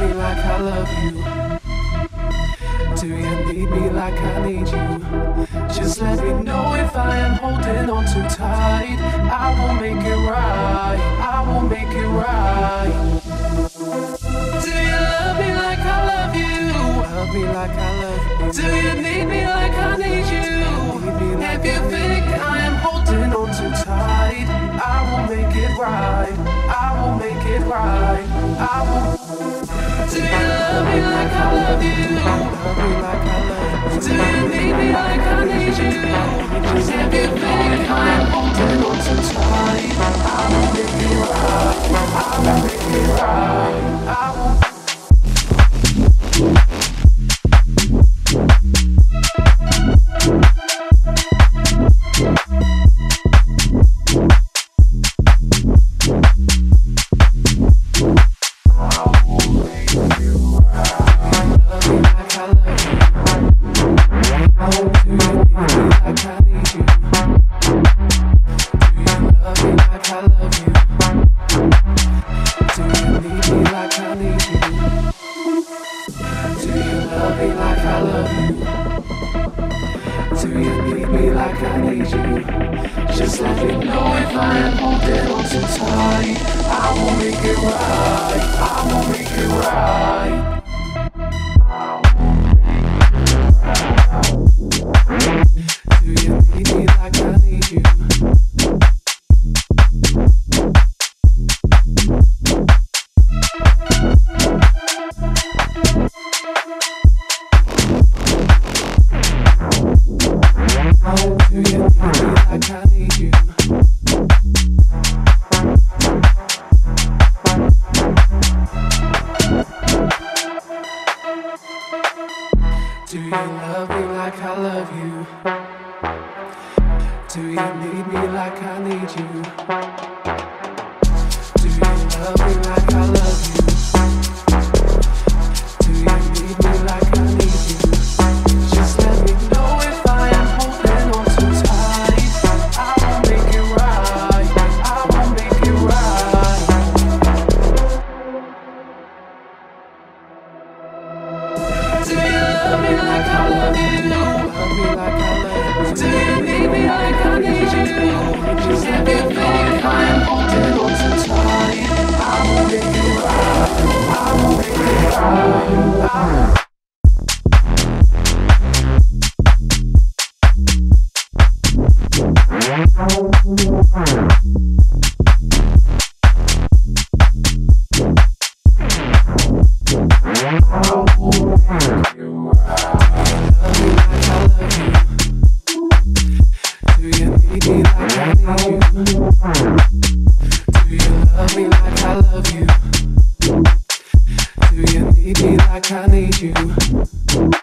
me like I love you? Do you need me like I need you? Just let me know if I am holding on too tight. I will make it right. I will make it right. Do you love me like I love you? Love me like I love you. Do you need me like I need you? If you think I am holding on too tight, I will make it right. I will make it right. I will. Do you love me like I love you? Love me like I love you. Do you need me like I need you? If you think I am holding on too tight, I will make it right. I will make it right. I will. Just let me know if I am holding on too tight. I will make it right. I will make it right. Do you need me like I need you? Do you need me like I need you? Do you love me like I love you? Do you need me like I need you? Do you love me like I love you? Do you need me like I need you? Just let me know if I am holding on too tight. I will make it right. I will make it right. Do you love me like I love you? Love me like I love you. Do you need me like I need you? Just if you think I am holding on too tight, I will make it right. I will make it right. Do you need me like I need you? Do you love me like I love you? Do you need me like I need you?